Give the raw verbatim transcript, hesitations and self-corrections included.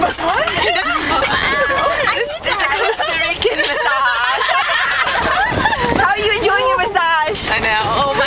massage? This is a Costa Rican massage. How are you enjoying your massage? I know. Oh